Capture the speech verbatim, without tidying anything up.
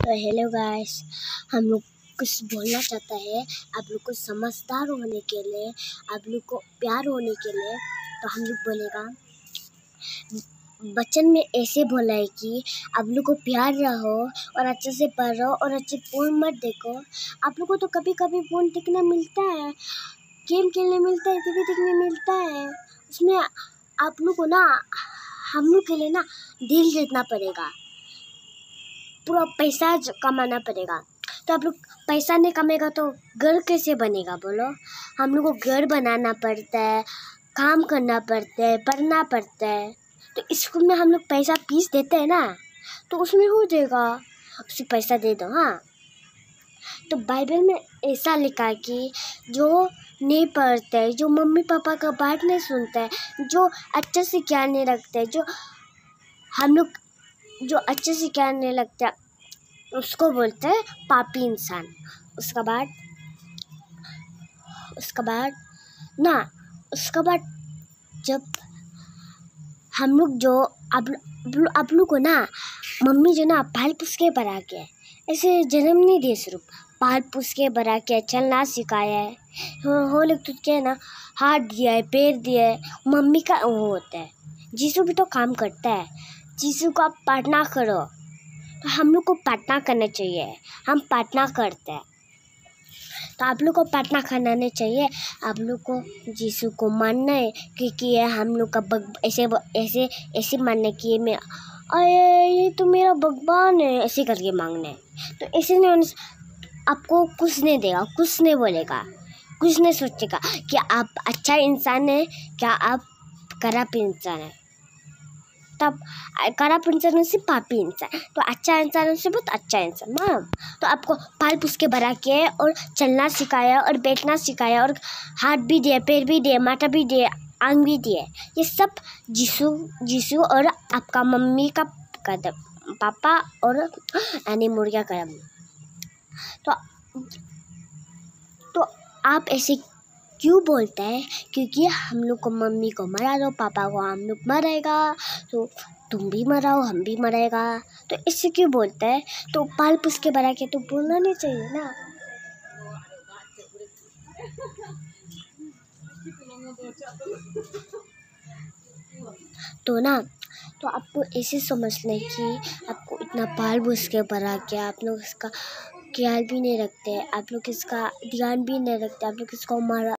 तो hello guys, हम लोग कुछ बोलना चाहता है आप लोग को समझदार होने के लिए, आप लोग को प्यार होने के लिए। तो हम लोग बोलेगा बच्चन में ऐसे बोला है कि आप लोग को प्यार रहो और अच्छे से पढ़ो और अच्छे फोन मत देखो। आप लोग को तो कभी कभी फोन देखना मिलता है, गेम खेलने मिलता है, टीवी देखने मिलता है। उसमें आप लोग को ना हम लोग के लिए ना दिल जीतना पड़ेगा, पूरा पैसा कमाना पड़ेगा। तो आप लोग पैसा नहीं कमेगा तो घर कैसे बनेगा बोलो। हम लोग को घर बनाना पड़ता है, काम करना पड़ता है, पढ़ना पड़ता है। तो स्कूल में हम लोग पैसा फीस देते हैं ना, तो उसमें हो जाएगा, उसे पैसा दे दो। हाँ, तो बाइबल में ऐसा लिखा है कि जो नहीं पढ़ते है, जो मम्मी पापा का बात नहीं सुनता है, जो अच्छे से ज्ञान नहीं रखते, जो हम लोग जो अच्छे से ज्ञान नहीं लगता, उसको बोलते हैं पापी इंसान। उसका बाद उसका बाद ना उसका बाद जब हम लोग जो अब आप लोग को ना मम्मी जो ना पाल पोस के बड़ा के, ऐसे जन्म नहीं दिए, सिर्फ पाल पोस के बड़ा के चलना सिखाया है। हो, हो लोग तो क्या ना हाथ दिया है, पैर दिया है, मम्मी का वो होता है। जीसू भी तो काम करता है, जीसू को आप प्रार्थना करो। तो हम लोग को प्रार्थना करना चाहिए, हम प्रार्थना करते हैं। तो आप लोग को प्रार्थना करना नहीं चाहिए, आप लोग को यीशु को मानना है, क्योंकि ये हम लोग का बग ऐसे ऐसे ऐसे मानना कि मैं अरे ये तो मेरा भगवान है, ऐसे करके मांगना है। तो ऐसे नहीं होने से आपको कुछ नहीं देगा, कुछ नहीं बोलेगा, कुछ नहीं सोचेगा कि आप अच्छा इंसान है, क्या आप खराब इंसान है। तब खराब इंसान से पापी इंसान, तो अच्छा इंसान से बहुत अच्छा इंसान। माँ तो आपको पाल पोस के बड़ा किया और चलना सिखाया और बैठना सिखाया और हाथ भी दिए, पैर भी दिए, माथा भी दिए, आंख भी दिए। ये सब यीशु यीशु और आपका मम्मी का कदम, पापा और यानी मुर्गा कदम। तो तो आप ऐसे क्यों बोलते हैं? क्योंकि हम लोग को मम्मी को मरा दो, पापा को हम लोग मरेगा, तो तुम भी मराओ, हम भी मरेगा। तो इससे क्यों बोलते हैं? तो पाल पोस के बड़ा के तो बोलना नहीं चाहिए ना। तो ना तो आपको ऐसे समझ लें कि आपको इतना पाल पोस के बड़ा किया, आप लोग इसका ख्याल भी नहीं रखते, आप लोग इसका ध्यान भी नहीं रखते, आप लोग इसको मारा